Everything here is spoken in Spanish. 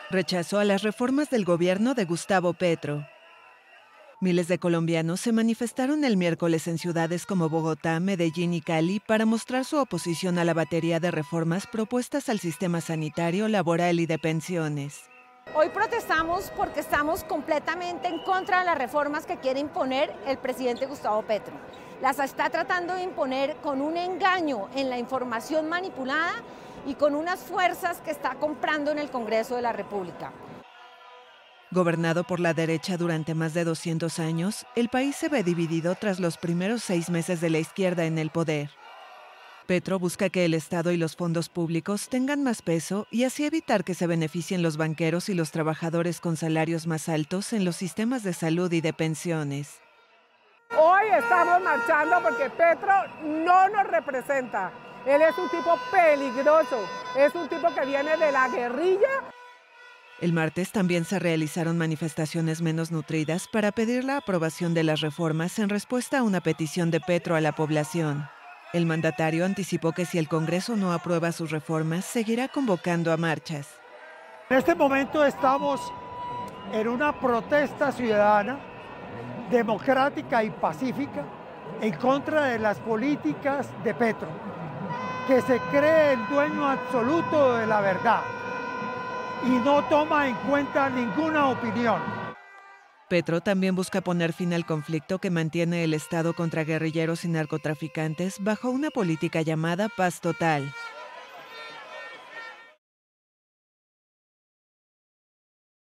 Rechazó a las reformas del gobierno de Gustavo Petro. Miles de colombianos se manifestaron el miércoles en ciudades como Bogotá, Medellín y Cali para mostrar su oposición a la batería de reformas propuestas al sistema sanitario, laboral y de pensiones. Hoy protestamos porque estamos completamente en contra de las reformas que quiere imponer el presidente Gustavo Petro. Las está tratando de imponer con un engaño en la información manipulada y con unas fuerzas que está comprando en el Congreso de la República. Gobernado por la derecha durante más de 200 años, el país se ve dividido tras los primeros 6 meses de la izquierda en el poder. Petro busca que el Estado y los fondos públicos tengan más peso y así evitar que se beneficien los banqueros y los trabajadores con salarios más altos en los sistemas de salud y de pensiones. Hoy estamos marchando porque Petro no nos representa. Él es un tipo peligroso, es un tipo que viene de la guerrilla. El martes también se realizaron manifestaciones menos nutridas para pedir la aprobación de las reformas en respuesta a una petición de Petro a la población. El mandatario anticipó que si el Congreso no aprueba sus reformas, seguirá convocando a marchas. En este momento estamos en una protesta ciudadana, democrática y pacífica, en contra de las políticas de Petro, que se cree el dueño absoluto de la verdad y no toma en cuenta ninguna opinión. Petro también busca poner fin al conflicto que mantiene el Estado contra guerrilleros y narcotraficantes bajo una política llamada paz total.